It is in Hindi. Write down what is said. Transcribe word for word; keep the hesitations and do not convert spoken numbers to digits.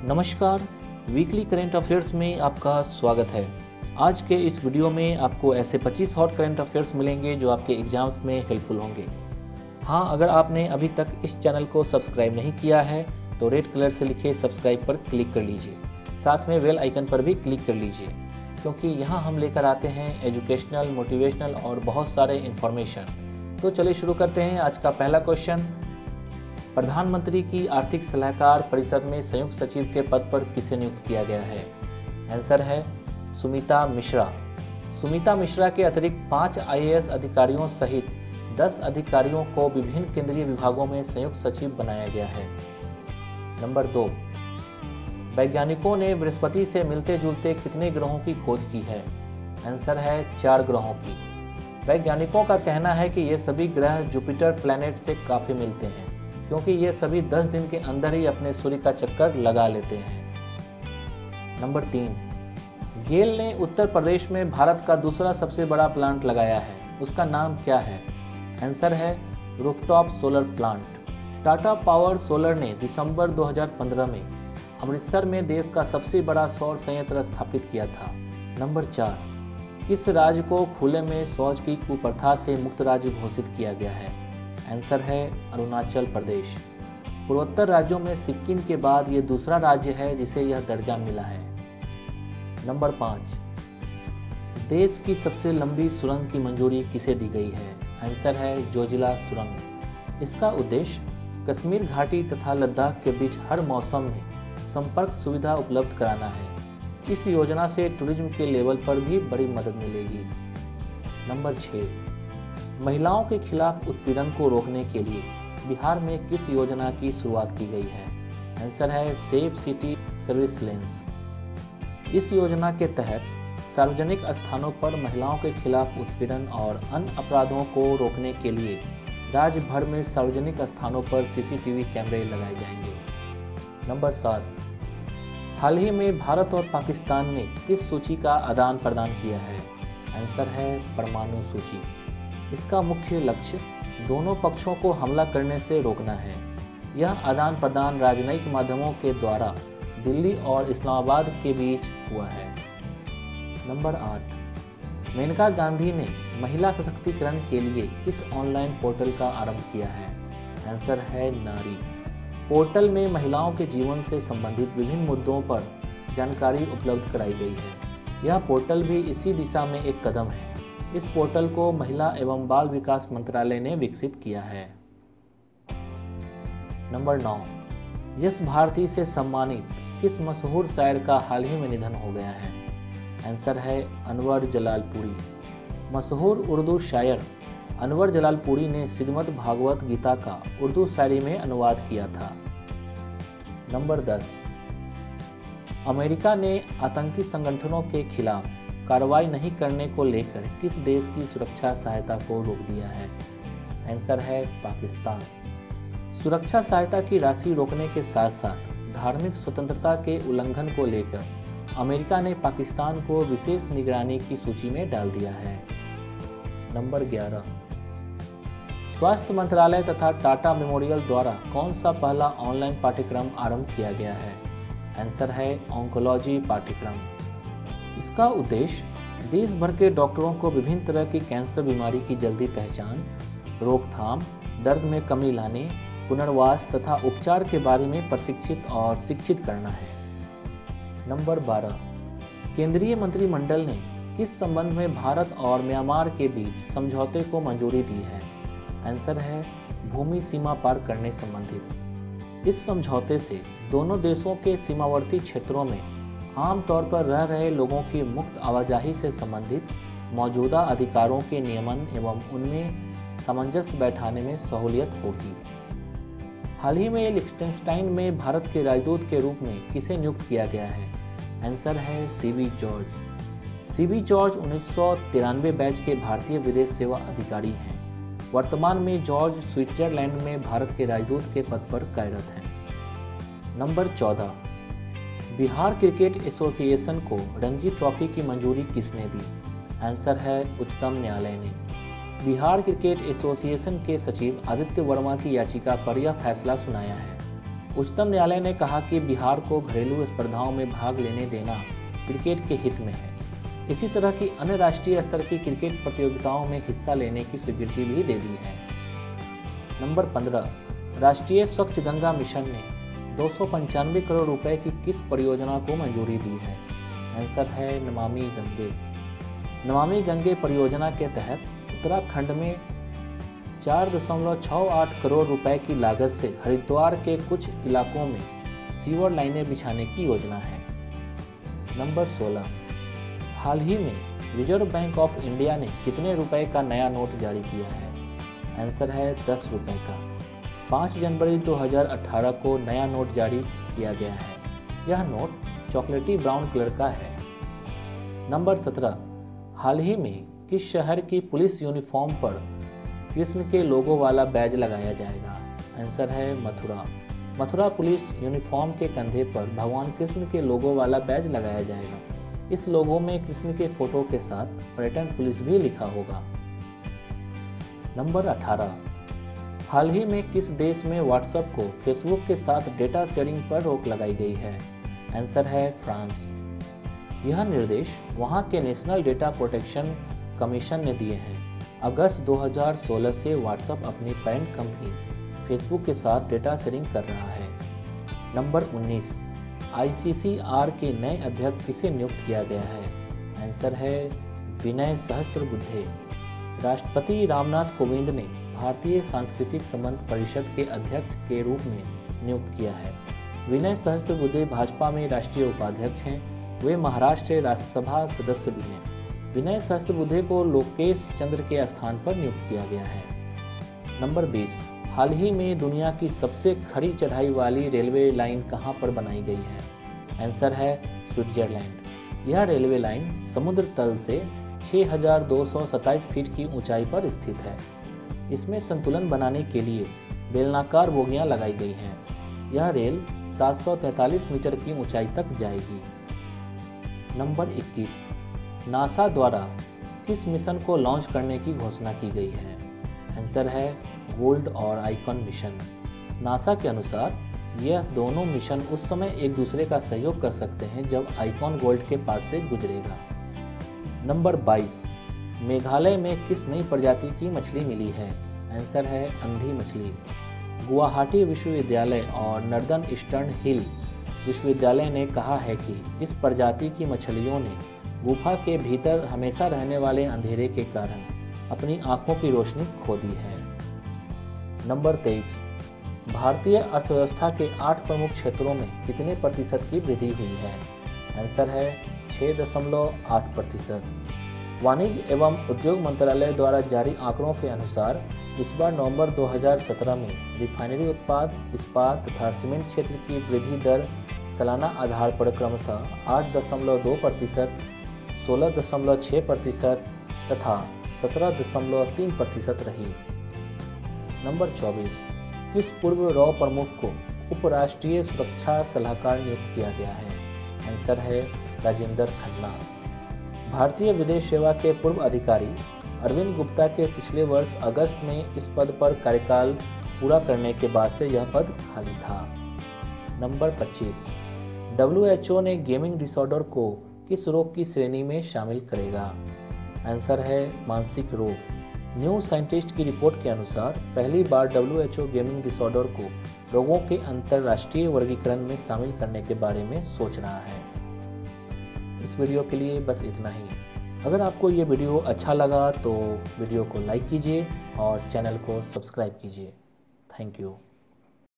नमस्कार, वीकली करेंट अफेयर्स में आपका स्वागत है। आज के इस वीडियो में आपको ऐसे पच्चीस हॉट करेंट अफेयर्स मिलेंगे जो आपके एग्जाम्स में हेल्पफुल होंगे। हाँ, अगर आपने अभी तक इस चैनल को सब्सक्राइब नहीं किया है तो रेड कलर से लिखे सब्सक्राइब पर क्लिक कर लीजिए। साथ में बेल आइकन पर भी क्लिक कर लीजिए, क्योंकि यहाँ हम लेकर आते हैं एजुकेशनल, मोटिवेशनल और बहुत सारे इन्फॉर्मेशन। तो चलिए शुरू करते हैं। आज का पहला क्वेश्चन, प्रधानमंत्री की आर्थिक सलाहकार परिषद में संयुक्त सचिव के पद पर किसे नियुक्त किया गया है? आंसर है सुमिता मिश्रा। सुमिता मिश्रा के अतिरिक्त पाँच आई ए एस अधिकारियों सहित दस अधिकारियों को विभिन्न केंद्रीय विभागों में संयुक्त सचिव बनाया गया है। नंबर दो, वैज्ञानिकों ने बृहस्पति से मिलते जुलते कितने ग्रहों की खोज की है? आंसर है चार ग्रहों की। वैज्ञानिकों का कहना है कि ये सभी ग्रह जुपिटर प्लैनेट से काफ़ी मिलते हैं, क्योंकि ये सभी दस दिन के अंदर ही अपने सूर्य का चक्कर लगा लेते हैं। नंबर तीन, गेल ने उत्तर प्रदेश में भारत का दूसरा सबसे बड़ा प्लांट लगाया है, उसका नाम क्या है? आंसर है rooftop solar plant. Tata power solar ने दिसंबर दो हज़ार पंद्रह में अमृतसर में देश का सबसे बड़ा सौर संयंत्र स्थापित किया था। नंबर चार, किस राज्य को खुले में शौच की कुप्रथा से मुक्त राज्य घोषित किया गया है? आंसर है अरुणाचल प्रदेश। पूर्वोत्तर राज्यों में सिक्किम के बाद ये दूसरा राज्य है जिसे यह दर्जा मिला है। नंबर पाँच, देश की सबसे लंबी सुरंग की मंजूरी किसे दी गई है? आंसर है जोजिला सुरंग। इसका उद्देश्य कश्मीर घाटी तथा लद्दाख के बीच हर मौसम में संपर्क सुविधा उपलब्ध कराना है। इस योजना से टूरिज्म के लेवल पर भी बड़ी मदद मिलेगी। नंबर छः, महिलाओं के खिलाफ उत्पीड़न को रोकने के लिए बिहार में किस योजना की शुरुआत की गई है? आंसर है सेफ सिटी सर्विस लेंस। इस योजना के तहत सार्वजनिक स्थानों पर महिलाओं के खिलाफ उत्पीड़न और अन्य अपराधों को रोकने के लिए राज्य भर में सार्वजनिक स्थानों पर सी सी टी वी कैमरे लगाए जाएंगे। नंबर सात, हाल ही में भारत और पाकिस्तान ने किस सूची का आदान प्रदान किया है? आंसर है परमाणु सूची। इसका मुख्य लक्ष्य दोनों पक्षों को हमला करने से रोकना है। यह आदान प्रदान राजनयिक माध्यमों के द्वारा दिल्ली और इस्लामाबाद के बीच हुआ है। नंबर आठ, मेनका गांधी ने महिला सशक्तिकरण के लिए किस ऑनलाइन पोर्टल का आरंभ किया है? आंसर है नारी। पोर्टल में महिलाओं के जीवन से संबंधित विभिन्न मुद्दों पर जानकारी उपलब्ध कराई गई है। यह पोर्टल भी इसी दिशा में एक कदम है। इस पोर्टल को महिला एवं बाल विकास मंत्रालय ने विकसित किया है। नंबर नौ, यश भारती से सम्मानित किस मशहूर शायर का हाल ही में निधन हो गया है? आंसर है अनवर जलालपुरी। मशहूर उर्दू शायर अनवर जलालपुरी ने श्रीमद् भागवत गीता का उर्दू शायरी में अनुवाद किया था। नंबर दस, अमेरिका ने आतंकी संगठनों के खिलाफ कार्रवाई नहीं करने को लेकर किस देश की सुरक्षा सहायता को रोक दिया है? आंसर है पाकिस्तान। सुरक्षा सहायता की राशि रोकने के साथ साथ धार्मिक स्वतंत्रता के उल्लंघन को लेकर अमेरिका ने पाकिस्तान को विशेष निगरानी की सूची में डाल दिया है। नंबर ग्यारह, स्वास्थ्य मंत्रालय तथा टाटा मेमोरियल द्वारा कौन सा पहला ऑनलाइन पाठ्यक्रम आरंभ किया गया है? आंसर है ऑन्कोलॉजी पाठ्यक्रम। इसका उद्देश्य देश भर के डॉक्टरों को विभिन्न तरह की कैंसर बीमारी की जल्दी पहचान, रोकथाम, दर्द में कमी लाने, पुनर्वास तथा उपचार के बारे में प्रशिक्षित और शिक्षित करना है। नंबर बारह, केंद्रीय मंत्रिमंडल ने किस संबंध में भारत और म्यांमार के बीच समझौते को मंजूरी दी है? आंसर है भूमि सीमा पार करने संबंधित। इस समझौते से दोनों देशों के सीमावर्ती क्षेत्रों में आमतौर पर रह रहे लोगों की मुक्त आवाजाही से संबंधित मौजूदा अधिकारों के नियमन एवं उनमें सामंजस्य बैठाने में सहूलियत होगी। हाल ही में लिechtenstein में भारत के राजदूत के रूप में किसे नियुक्त किया गया है? आंसर है C B George. C B George उन्नीस सौ तिरानवे बैच के भारतीय विदेश सेवा अधिकारी हैं। वर्तमान में जॉर्ज स्विट्जरलैंड में भारत के राजदूत के पद पर कार्यरत हैं। नंबर चौदह, बिहार क्रिकेट एसोसिएशन को रणजी ट्रॉफी की मंजूरी किसने दी? आंसर है उच्चतम न्यायालय ने। बिहार क्रिकेट एसोसिएशन के सचिव आदित्य वर्मा की याचिका पर यह फैसला सुनाया है। उच्चतम न्यायालय ने कहा कि बिहार को घरेलू स्पर्धाओं में भाग लेने देना क्रिकेट के हित में है। इसी तरह की अन्य राष्ट्रीय स्तर की क्रिकेट प्रतियोगिताओं में हिस्सा लेने की स्वीकृति भी दे दी है। नंबर पंद्रह, राष्ट्रीय स्वच्छ गंगा मिशन ने दो सौ पंचानवे करोड़ रुपए की किस परियोजना को मंजूरी दी है? आंसर है नमामि गंगे। नमामि गंगे परियोजना के तहत उत्तराखंड में चार दशमलव छः आठ करोड़ रुपए की लागत से हरिद्वार के कुछ इलाकों में सीवर लाइनें बिछाने की योजना है। नंबर सोलह, हाल ही में रिजर्व बैंक ऑफ इंडिया ने कितने रुपए का नया नोट जारी किया है? आंसर है दस रुपए का। पाँच जनवरी दो हज़ार अठारह को नया नोट जारी किया गया है। यह नोट चॉकलेटी ब्राउन कलर का है। नंबर सत्रह, हाल ही में किस शहर की पुलिस यूनिफॉर्म पर कृष्ण के लोगो वाला बैज लगाया जाएगा? आंसर है मथुरा। मथुरा पुलिस यूनिफॉर्म के कंधे पर भगवान कृष्ण के लोगो वाला बैज लगाया जाएगा। इस लोगो में कृष्ण के फोटो के साथ पर्यटन पुलिस भी लिखा होगा। नंबर अठारह, हाल ही में किस देश में व्हाट्सएप को फेसबुक के साथ डेटा शेयरिंग पर रोक लगाई गई है? आंसर है फ्रांस। यह निर्देश वहां के नेशनल डेटा प्रोटेक्शन कमीशन ने दिए हैं। अगस्त दो हज़ार सोलह से व्हाट्सएप अपनी पेरेंट कंपनी फेसबुक के साथ डेटा शेयरिंग कर रहा है। नंबर उन्नीस, आई सी सी आर के नए अध्यक्ष किसे नियुक्त किया गया है? आंसर है विनय सहस्त्रबुद्धे। राष्ट्रपति रामनाथ कोविंद ने भारतीय सांस्कृतिक संबंध परिषद के अध्यक्ष के रूप में नियुक्त किया है। विनय सहस्त्रबुद्धे भाजपा में राष्ट्रीय उपाध्यक्ष हैं। वे महाराष्ट्र राज्यसभा सदस्य भी हैं। विनय सहस्त्रबुद्धे को लोकेश चंद्र के स्थान पर नियुक्त किया गया है। नंबर बीस, हाल ही में दुनिया की सबसे खड़ी चढ़ाई वाली रेलवे लाइन कहां पर बनाई गई है? आंसर है स्विट्जरलैंड। यह रेलवे लाइन समुद्र तल से छह हज़ार दो सौ सत्ताईस फीट की ऊंचाई पर स्थित है। इसमें संतुलन बनाने के लिए बेलनाकार बोगियां लगाई गई हैं। यह रेल सात सौ तैंतालीस मीटर की ऊंचाई तक जाएगी। नंबर इक्कीस, नासा द्वारा किस मिशन को लॉन्च करने की घोषणा की गई है? आंसर है गोल्ड और आइकॉन मिशन। नासा के अनुसार यह दोनों मिशन उस समय एक दूसरे का सहयोग कर सकते हैं जब आइकॉन गोल्ड के पास से गुजरेगा। नंबर बाईस, मेघालय में किस नई प्रजाति की मछली मिली है? आंसर है अंधी मछली। गुवाहाटी विश्वविद्यालय और नॉर्दर्न ईस्टर्न हिल विश्वविद्यालय ने कहा है कि इस प्रजाति की मछलियों ने गुफा के भीतर हमेशा रहने वाले अंधेरे के कारण अपनी आंखों की रोशनी खो दी है। नंबर तेईस, भारतीय अर्थव्यवस्था के आठ प्रमुख क्षेत्रों में कितने प्रतिशत की वृद्धि हुई है? आंसर है छः दशमलव आठ प्रतिशत। वाणिज्य एवं उद्योग मंत्रालय द्वारा जारी आंकड़ों के अनुसार इस बार नवंबर दो हज़ार सत्रह में रिफाइनरी उत्पाद, इस्पात तथा सीमेंट क्षेत्र की वृद्धि दर सालाना आधार पर क्रमशः आठ दशमलव दो प्रतिशत, सोलह दशमलव छः प्रतिशत तथा सत्रह दशमलव तीन प्रतिशत रही। नंबर चौबीस, किस पूर्व रॉ प्रमुख को उपराष्ट्रीय सुरक्षा सलाहकार नियुक्त किया गया है? आंसर है राजेंद्र खन्ना। भारतीय विदेश सेवा के पूर्व अधिकारी अरविंद गुप्ता के पिछले वर्ष अगस्त में इस पद पर कार्यकाल पूरा करने के बाद से यह पद खाली था। नंबर पच्चीस, डब्ल्यू एच ओ ने गेमिंग डिसऑर्डर को किस रोग की श्रेणी में शामिल करेगा? आंसर है मानसिक रोग। न्यू साइंटिस्ट की रिपोर्ट के अनुसार पहली बार W H O gaming disorder को रोगों के अंतर्राष्ट्रीय वर्गीकरण में शामिल करने के बारे में सोच रहा है। इस वीडियो के लिए बस इतना ही। अगर आपको ये वीडियो अच्छा लगा तो वीडियो को लाइक कीजिए और चैनल को सब्सक्राइब कीजिए। Thank you.